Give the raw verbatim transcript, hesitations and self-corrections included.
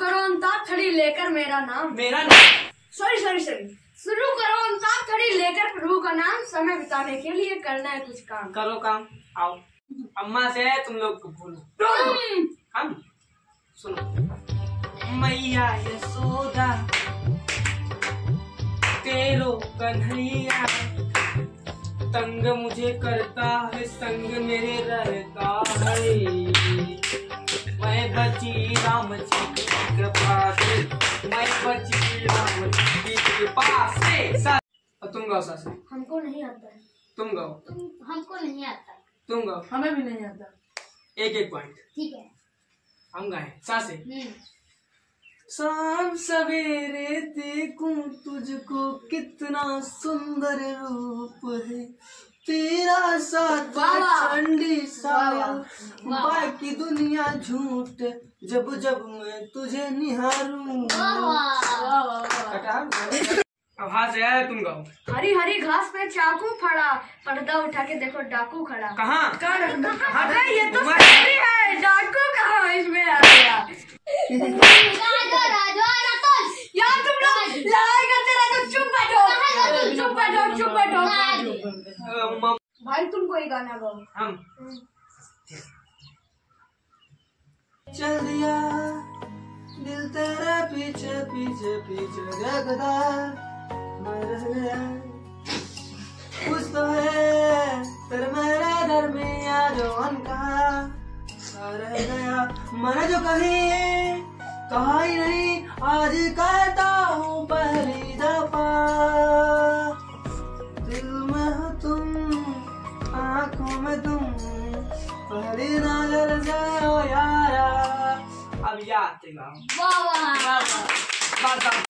करो अंताक्षरी लेकर मेरा नाम। मेरा नाम सॉरी सॉरी सॉरी शुरू करो अंताक्षरी लेकर प्रभु का नाम। समय बिताने के लिए करना है कुछ काम। करो काम। आओ अम्मा से तुम लोग को बोलो। हम सुनो। मैया यशोदा तेरो कन्हैया, तंग मुझे करता है संग मेरे रहता है। मैं बची राम जी की कृपा से, मैं बची राम जी की कृपा से। और तुम गाओ सास। हमको नहीं आता है। तुम गाओ। हमको नहीं आता। तुम गाओ। हमें भी नहीं आता। एक एक पॉइंट। ठीक है हम गाए सासे। शाम सवेरे देखूं तुझको कितना सुंदर रूप है तेरा, साथ चंडी साया बाकी दुनिया झूठ, जब जब मैं तुझे निहारूं। अब हाथ से आया तुम गाओ। हरी हरी घास पे चाकू फड़ा, पर्दा उठा के देखो डाकू खड़ा। कहाँ? अरे ये तो सही है, डाकू कहाँ इसमें आ गया? यार तुम लोग लड़ाई करते रहते हो, चुप बैठो चुप बैठो चुप बैठो। भाई तुम कोई गाना गाओ। हम चल दिया दिल तेरा पीछे पीछे पीछे देखता मर गया। कुछ तो है तेरे मेरे दरमिया जो अनकहा रह गया। मैंने जो कही कहा ही नहीं, आज कहता हूँ पहली दफा। दिल में हो तुम, आँखों में तुम, पहली नजर से हो यारा। अब याद दिलाओ। वाह वाह वाह।